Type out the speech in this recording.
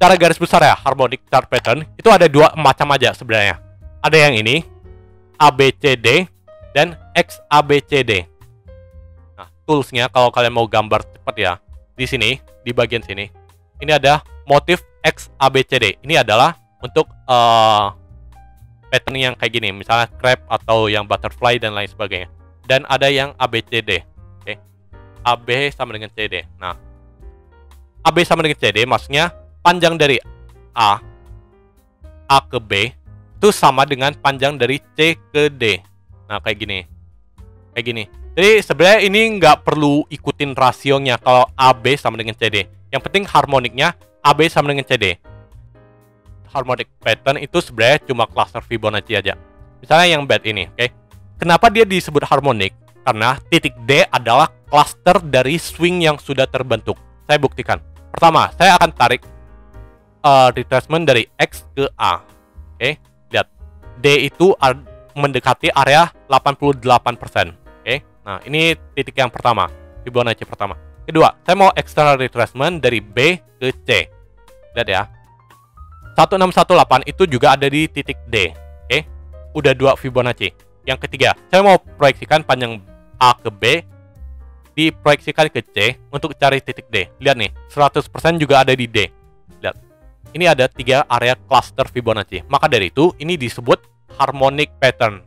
secara garis besar ya, harmonic chart pattern itu ada dua macam aja sebenarnya. Ada yang ini, ABCD dan XABCD. Nah, toolsnya kalau kalian mau gambar cepat ya, di sini, di bagian sini, ini ada motif XABCD. Ini adalah untuk pattern yang kayak gini, misalnya crab atau yang butterfly dan lain sebagainya. Dan ada yang ABCD, oke? AB sama dengan CD. Nah, AB sama dengan CD maksudnya panjang dari A ke B itu sama dengan panjang dari C ke D. Nah, kayak gini. Jadi sebenarnya ini nggak perlu ikutin rasionya kalau AB sama dengan CD. Yang penting harmoniknya AB sama dengan CD. Harmonic pattern itu sebenarnya cuma cluster Fibonacci aja. Misalnya yang bad ini, oke? Kenapa dia disebut harmonik? Karena titik D adalah cluster dari swing yang sudah terbentuk. Saya buktikan. Pertama, saya akan tarik retracement dari X ke A. Oke, lihat. D itu mendekati area 88%. Oke, nah ini titik yang pertama, Fibonacci pertama. Kedua, saya mau external retracement dari B ke C. Lihat ya. 1618 itu juga ada di titik D. Oke, udah 2 Fibonacci. Yang ketiga, saya mau proyeksikan panjang A ke B, diproyeksikan ke C untuk cari titik D. Lihat nih, 100% juga ada di D. Lihat. Ini ada 3 area cluster Fibonacci. Maka dari itu, ini disebut harmonic pattern.